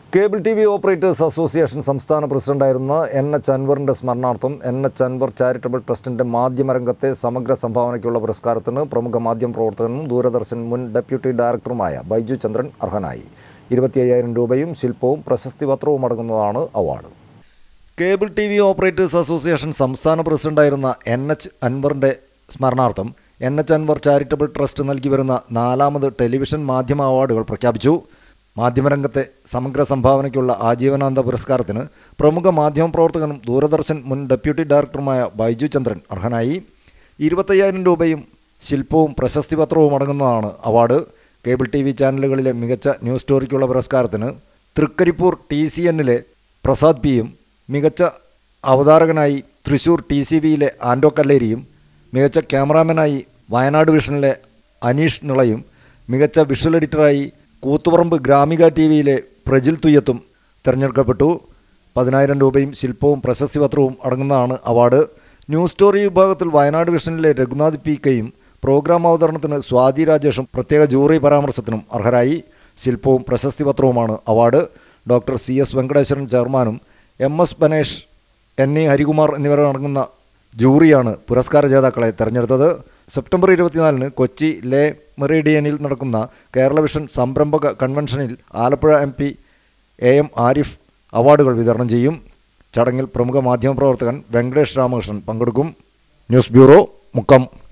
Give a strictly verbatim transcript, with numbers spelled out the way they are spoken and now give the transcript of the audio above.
Cable TV operators association സംസ്ഥാന പ്രസിഡന്റായിരുന്ന N H അൻവറിൻ്റെ സ്മരണാർത്ഥം എൻ എച്ച് അൻവർ ചാരിറ്റബിൾ ട്രസ്റ്റിൻ്റെ മാധ്യമരംഗത്തെ സമഗ്ര സംഭാവനയ്ക്കുള്ള പുരസ്കാരത്തിന് പ്രമുഖ മാധ്യമ പ്രവർത്തകനും ദൂരദർശൻ മുൻ ഡെപ്യൂട്ടി ഡയറക്ടറുമായ ബൈജു ചന്ദ്രൻ അർഹനായി. ഇരുപത്തി അയ്യായിരം രൂപയും ശില്പവും പ്രശസ്തി പത്രവും അടങ്ങുന്നതാണ് award. Cable TV operators association സംസ്ഥാന പ്രസിഡന്റായിരുന്ന എൻ എച്ച് അൻവറിൻ്റെ സ്മരണാർത്ഥം N H Anwar charitable trust നൽകി വരുന്ന നാലാമത് ടെലിവിഷൻ മാധ്യമ അവാർഡുകൾ പ്രഖ്യാപിച്ചു. മാധ്യമരംഗത്തെ സമഗ്ര സംഭാവനയ്ക്കുള്ള ആജീവനാന്ത പുരസ്കാരത്തിന് പ്രമുഖ മാധ്യമപ്രവർത്തകനും ദൂരദർശൻ മുൻ ഡെപ്യൂട്ടി ഡയറക്ടറുമായ ബൈജു ചന്ദ്രൻ അർഹനായി. ഇരുപത്തയ്യായിരം രൂപയും ശില്പവും പ്രശസ്തി പത്രവും അടങ്ങുന്നതാണ് അവാർഡ്. കേബിൾ ടി വി ചാനലുകളിലെ മികച്ച ന്യൂസ് സ്റ്റോറിക്കുള്ള പുരസ്കാരത്തിന് തൃക്കരിപ്പൂർ ടി സി എന്നിലെ പ്രസാദ് പിയും, മികച്ച അവതാരകനായി തൃശൂർ ടി സി ബിയിലെ ആൻഡോ കല്ലേരിയും, മികച്ച ക്യാമറാമാനായി വയനാട് വിഷനിലെ അനീഷ് നിളയും, മികച്ച വിഷ്വൽ എഡിറ്ററായി കൂത്തുപറമ്പ് ഗ്രാമിക ടി വിയിലെ പ്രജിൽ തുയ്യത്തും തിരഞ്ഞെടുക്കപ്പെട്ടു. പതിനായിരം രൂപയും ശില്പവും പ്രശസ്തി പത്രവും അടങ്ങുന്നതാണ് അവാർഡ്. ന്യൂസ് സ്റ്റോറി വിഭാഗത്തിൽ വയനാട് വിഷനിലെ രഘുനാഥ് പി കെയും പ്രോഗ്രാം അവതരണത്തിന് സ്വാതി രാജേഷും പ്രത്യേക ജൂറി പരാമർശത്തിനും അർഹരായി. ശില്പവും പ്രശസ്തി പത്രവുമാണ് award. Doctor C S Venkateswaran ചെയർമാനും M S Banesh, N E Harikumar എന്നിവരടങ്ങുന്ന ജൂറിയാണ് പുരസ്കാര ജേതാക്കളെ തെരഞ്ഞെടുത്തത്. സെപ്റ്റംബർ ഇരുപത്തിനാലിന് കൊച്ചി ലേ മെറിഡിയനിൽ നടക്കുന്ന കേരള വിഷൻ സംരംഭക കൺവെൻഷനിൽ Alappuzha M P A M Arif അവാർഡുകൾ വിതരണം ചെയ്യും. ചടങ്ങിൽ പ്രമുഖ മാധ്യമപ്രവർത്തകൻ വെങ്കടേഷ് രാമകൃഷ്ണൻ പങ്കെടുക്കും. News bureau, Mukkam.